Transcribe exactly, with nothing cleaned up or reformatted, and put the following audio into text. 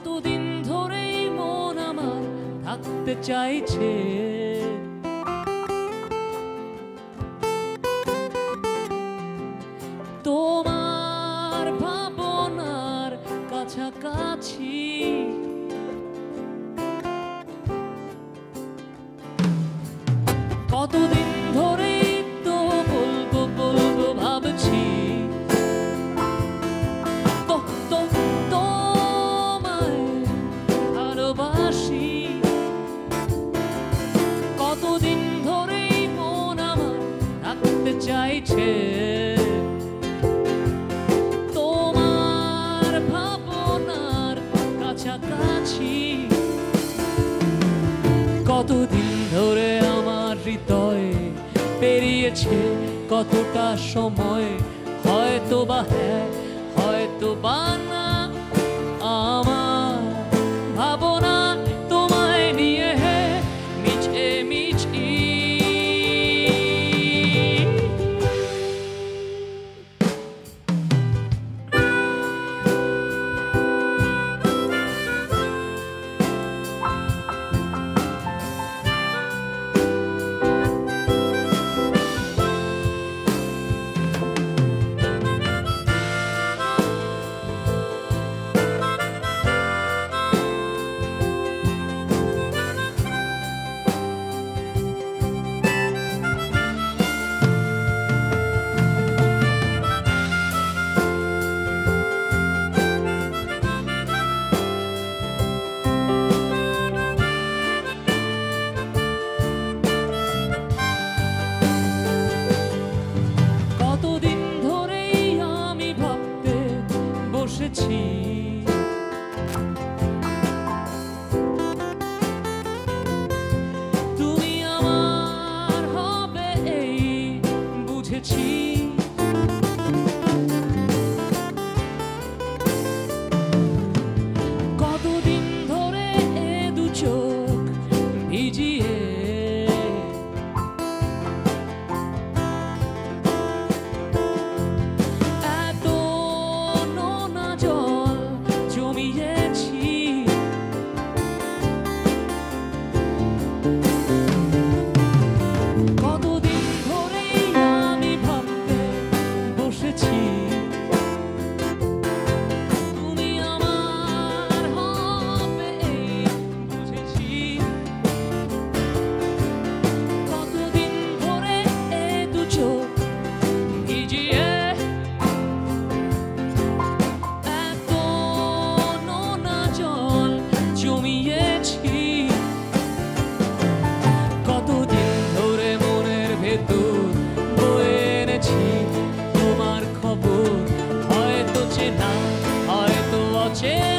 কতদিন ধরেই মন আমার থাকতে চাইছে, তোমার ভাবনার কাছাকাছি। কতদিন ধরেই তো বলবো বলবো ভাবছি, তো তো তোমায় ভালোবাসি। কতদিন ধরেই মন আমার থাকতে চাইছে, তোমার ভাবনার কাছাকাছি। কতদিন ধরে আমার হৃদয়ে পেরিয়েছে কতটা সময়, হয়তো বা হ্যাঁ হয়তো বা না, আমার ভাবনা তোমায় নিয়ে মিছে মিছি। তুমি আমার হবে এই বুঝেছি, কতদিন ধরে এ দু চোখ ভিজিয়ে তোমার খবর হয়তো চেনা হয়তো অচেনা।